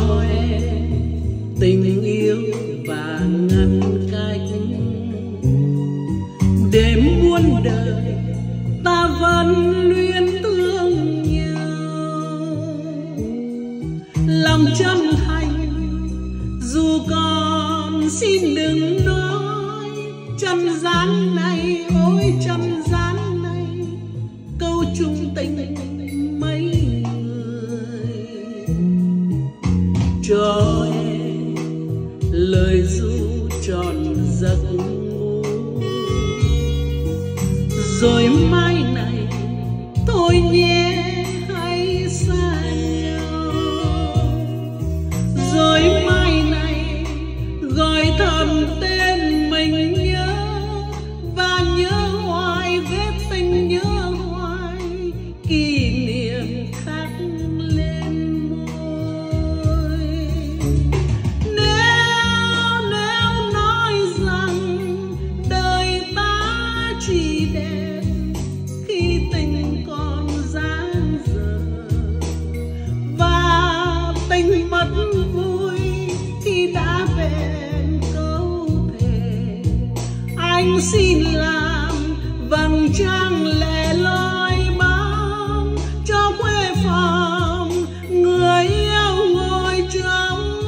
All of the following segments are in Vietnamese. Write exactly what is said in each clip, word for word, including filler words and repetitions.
em tình yêu và ngăn cách. Đêm muôn đời ta vẫn luyến thương nhau, lòng chân thành dù còn xin đừng nói. Chân gian này ôi chân gian này, câu chung tình mấy người. Cho em lời ru tròn giấc ngủ, rồi mai này thôi nhé hãy xa nhau. Rồi mai này gọi thầm tên mình nhớ, và nhớ hoài vết tình nhớ hoài kỷ niệm khắc lên môi. Nếu nếu nói rằng đời ta chỉ đẹp khi tình còn dang dở, và tình mất vui khi đã vẹn câu thề, anh xin làm vầng trăng lẻ loi bóng cho quê phòng người yêu ngồi trong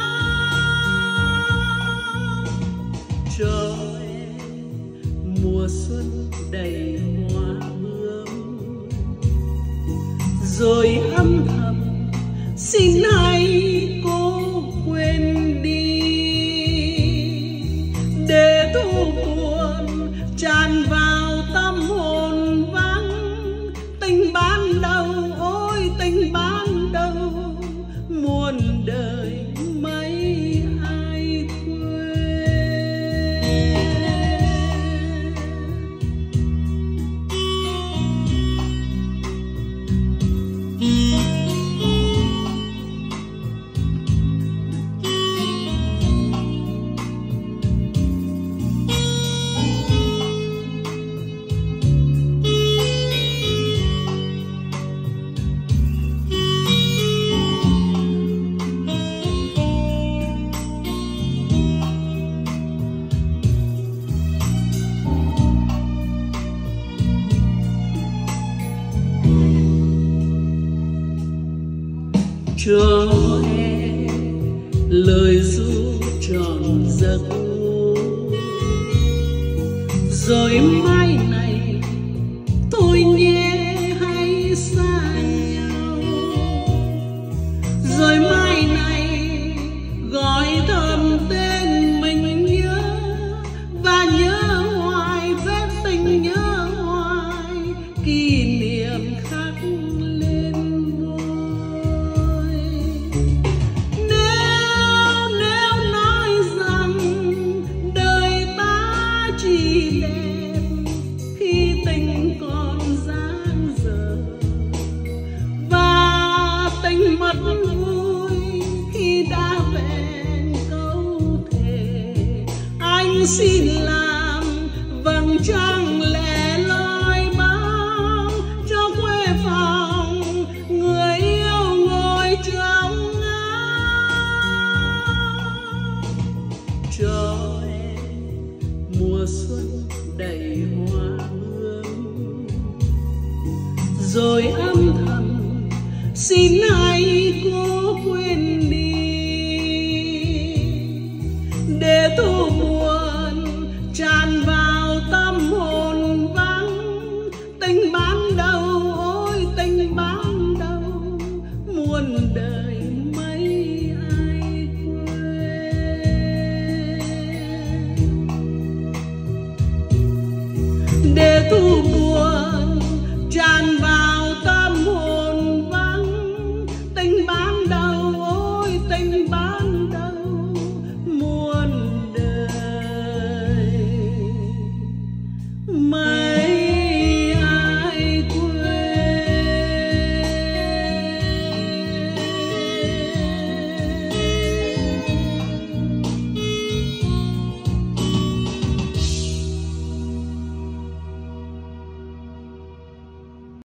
ngóng. Cho em mùa xuân đầy hoa bướm, rồi âm thầm xin hãy cố quên đi, để thu buồn tràn vào tâm hồn vắng. Tình ban đầu ôi tình ban đầu, muôn đời mấy ai quên. Cho em lời ru tròn giấc ngủ, rồi mai này thôi nhé hãy xa nhau. Rồi mai này gọi thầm tên mình nhớ, và nhớ hoài vết tình nhớ hoài kỷ niệm khắc lên môi. Nếu nếu nói rằng đời ta chỉ đẹp khi tình còn dang dở, và tình mất vui khi đã vẹn câu thề, anh xin làm vầng trăng lẻ loi bóng cho quê phòng người yêu ngồi trong ngóng. Cho em mùa xuân đầy hoa bướm, rồi âm thầm xin hãy cố quên đi, để thu buồn tràn vào tâm hồn vắng. Tình ban đầu ôi tình ban đầu, muôn đời mấy ai quên. Để thu buồn tràn vào tâm hồn vắng. Tình ban đầu ôi tình ban đầu, muôn đời mà